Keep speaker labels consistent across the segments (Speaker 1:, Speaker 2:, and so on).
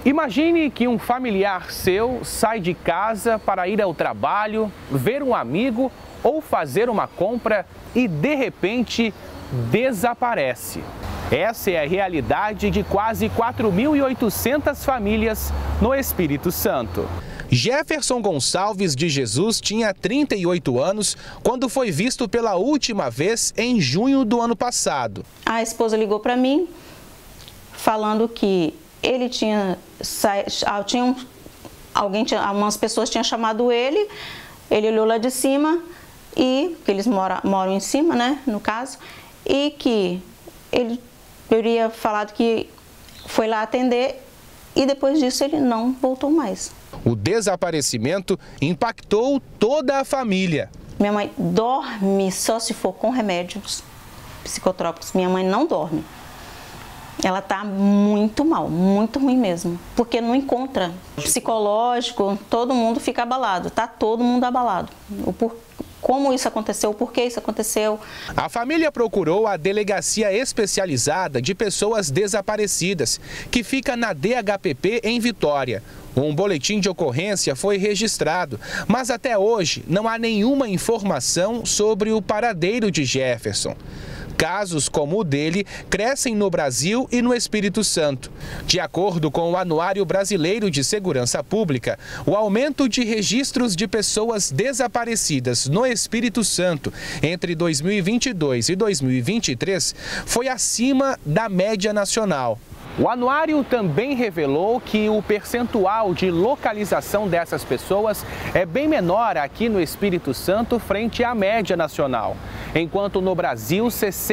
Speaker 1: Imagine que um familiar seu sai de casa para ir ao trabalho, ver um amigo ou fazer uma compra e, de repente, desaparece. Essa é a realidade de quase 4.800 famílias no Espírito Santo. Jefferson Gonçalves de Jesus tinha 38 anos quando foi visto pela última vez em junho do ano passado.
Speaker 2: A esposa ligou para mim falando que ele umas pessoas tinham chamado ele olhou lá de cima e que eles moram em cima, né, no caso, e que ele teria falado que foi lá atender e depois disso ele não voltou mais.
Speaker 1: O desaparecimento impactou toda a família.
Speaker 2: Minha mãe dorme só se for com remédios psicotrópicos. Minha mãe não dorme. Ela está muito mal, muito ruim mesmo, porque não encontra. Psicológico, todo mundo fica abalado, está todo mundo abalado. Como isso aconteceu, por que isso aconteceu.
Speaker 1: A família procurou a Delegacia Especializada de Pessoas Desaparecidas, que fica na DHPP em Vitória. Um boletim de ocorrência foi registrado, mas até hoje não há nenhuma informação sobre o paradeiro de Jefferson. Casos como o dele crescem no Brasil e no Espírito Santo. De acordo com o Anuário Brasileiro de Segurança Pública, o aumento de registros de pessoas desaparecidas no Espírito Santo entre 2022 e 2023 foi acima da média nacional. O anuário também revelou que o percentual de localização dessas pessoas é bem menor aqui no Espírito Santo frente à média nacional. Enquanto no Brasil,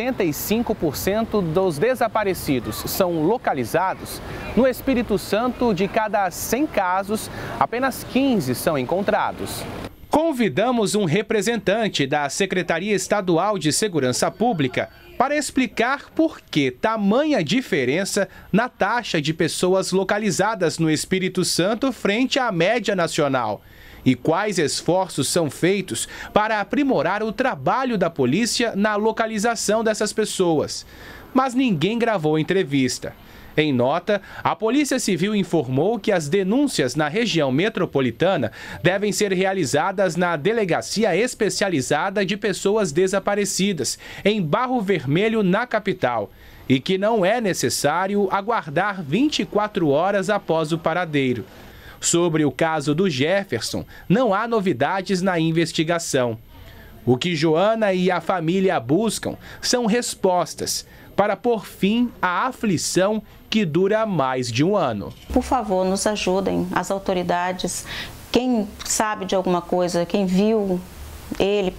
Speaker 1: 65% dos desaparecidos são localizados, no Espírito Santo, de cada 100 casos, apenas 15 são encontrados. Convidamos um representante da Secretaria Estadual de Segurança Pública para explicar por que tamanha diferença na taxa de pessoas localizadas no Espírito Santo frente à média nacional e quais esforços são feitos para aprimorar o trabalho da polícia na localização dessas pessoas. Mas ninguém gravou entrevista. Em nota, a Polícia Civil informou que as denúncias na região metropolitana devem ser realizadas na Delegacia Especializada de Pessoas Desaparecidas, em Barro Vermelho, na capital, e que não é necessário aguardar 24 horas após o paradeiro. Sobre o caso do Jefferson, não há novidades na investigação. O que Joana e a família buscam são respostas para pôr fim à aflição que dura mais de um ano.
Speaker 2: Por favor, nos ajudem, as autoridades, quem sabe de alguma coisa, quem viu ele,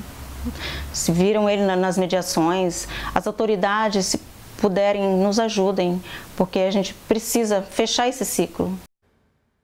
Speaker 2: se viram ele nas mediações, as autoridades, se puderem, nos ajudem, porque a gente precisa fechar esse ciclo.